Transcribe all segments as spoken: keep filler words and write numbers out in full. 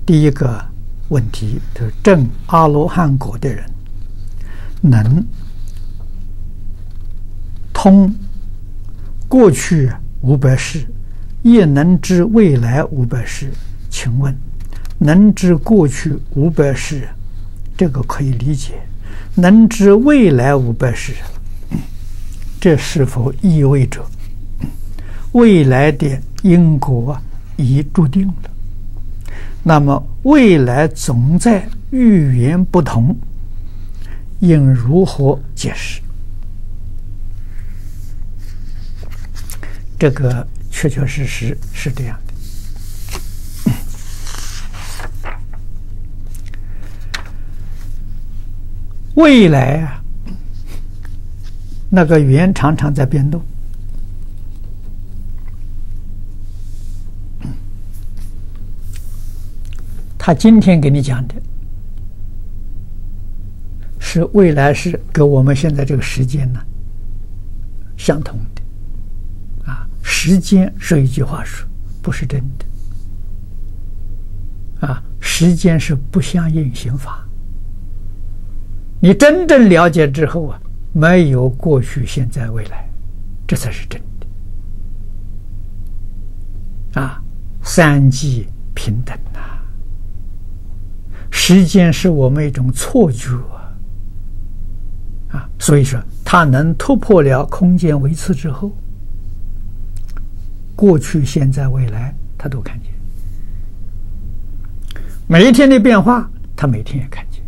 第一个问题就是证阿罗汉果的人，能通过去五百世，也能知未来五百世。请问，能知过去五百世，这个可以理解；能知未来五百世，这是否意味着未来的因果已注定了？那么未来总在预言不同，应如何解释？这个确确实实是这样的。未来啊，那个缘常常在变动。他今天给你讲的是未来是跟我们现在这个时间呢相同的啊，时间是一句话说不是真的啊，时间是不相应刑法。你真正了解之后啊，没有过去、现在、未来，这才是真的啊！三际平等啊，时间是我们一种错觉啊，啊，所以说它能突破了空间维次之后，过去、现在、未来，它都看见。每一天的变化，它每天也看见。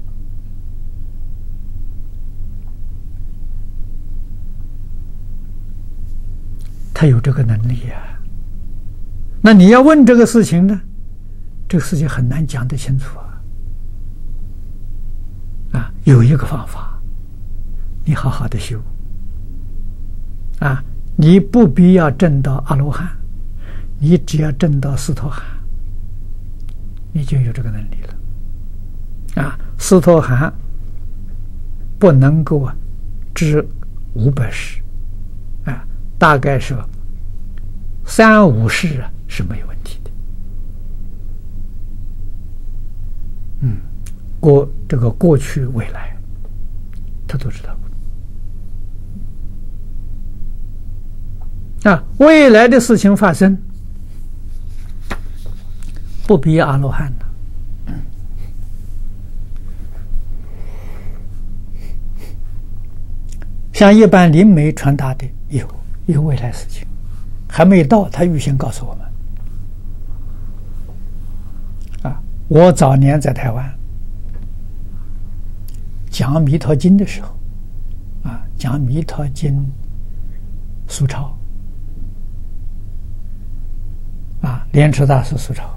他有这个能力呀、啊，那你要问这个事情呢，这个事情很难讲得清楚啊。啊，有一个方法，你好好的修啊，你不必要证到阿罗汉，你只要证到斯陀含，你就有这个能力了。啊，斯陀含不能够啊知五百世。大概是三五世啊是没有问题的。嗯，过这个过去未来，他都知道。啊，未来的事情发生，不比阿罗汉呢。像一般灵媒传达的有。有未来事情还没到，他预先告诉我们啊。我早年在台湾讲《弥陀经》的时候啊，讲《弥陀经》苏超啊，莲池大师苏超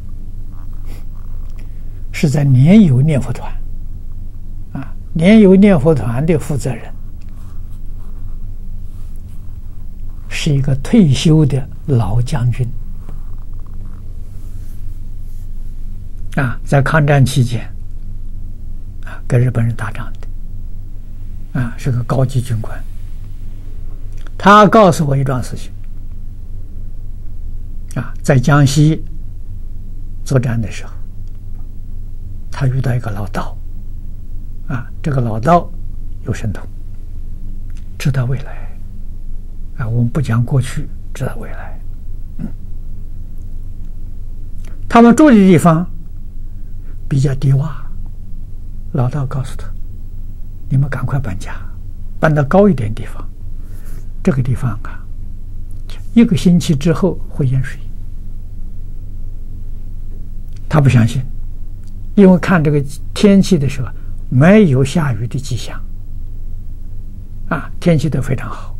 是在莲友念佛团啊，莲友念佛团的负责人是一个退休的老将军啊，在抗战期间啊，跟日本人打仗的啊，是个高级军官。他告诉我一桩事情啊，在江西作战的时候，他遇到一个老道啊，这个老道有神通，知道未来。啊，我们不讲过去，知道未来。嗯，他们住的地方比较低洼，老道告诉他：“你们赶快搬家，搬到高一点地方。这个地方啊，一个星期之后会淹水。”他不相信，因为看这个天气的时候没有下雨的迹象，啊，天气都非常好。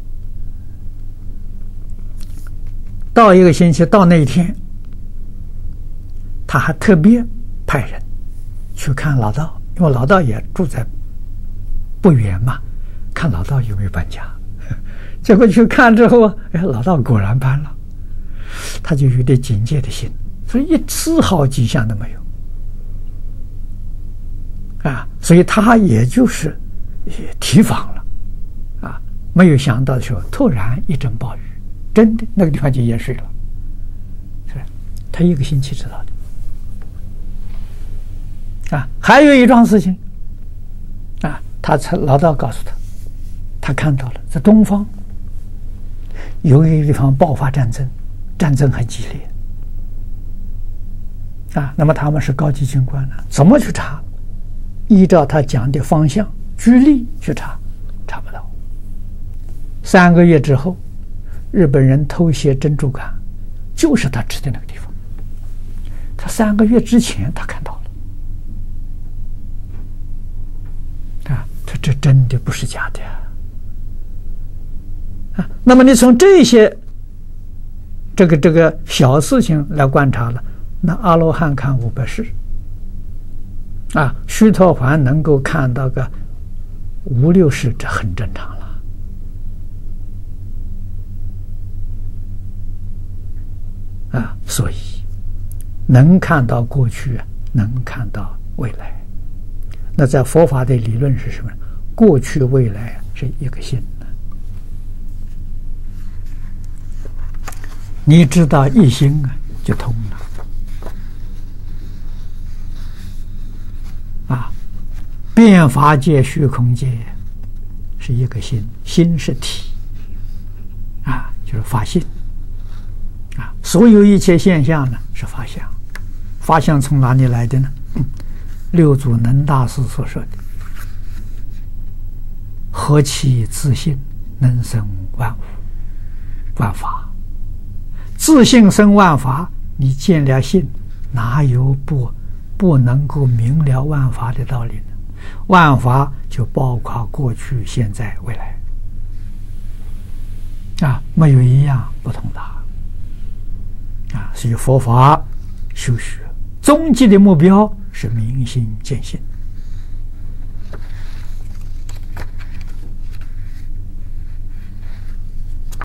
到一个星期，到那一天，他还特别派人去看老道，因为老道也住在不远嘛，看老道有没有搬家。结果去看之后，哎，老道果然搬了，他就有点警戒的心，所以一丝毫迹象都没有啊，所以他也就是提防了啊，没有想到的时候，突然一阵暴雨。真的，那个地方就淹水了，是吧？他一个星期知道的。 啊，还有一桩事情啊，他才老道告诉他，他看到了在东方有一个地方爆发战争，战争很激烈啊。那么他们是高级军官呢，怎么去查？依照他讲的方向举例去查，查不到。三个月之后，日本人偷袭珍珠港，就是他指的那个地方。他三个月之前他看到了啊，这这真的不是假的啊。那么你从这些这个这个小事情来观察了，那阿罗汉看五百世啊，须陀洹能够看到个五六世，这很正常了啊。所以能看到过去，能看到未来。那在佛法的理论是什么？过去未来是一个心。你知道一心啊，就通了啊。变法界、虚空界是一个心，心是体啊，就是法性啊。所有一切现象呢是法相，法相从哪里来的呢？嗯、六祖能大师所说的“何其自性，能生万物万法”。自性生万法，你见了性，哪有不不能够明了万法的道理呢？万法就包括过去、现在、未来啊，没有一样不同的啊。所以佛法修学终极的目标是明心见性。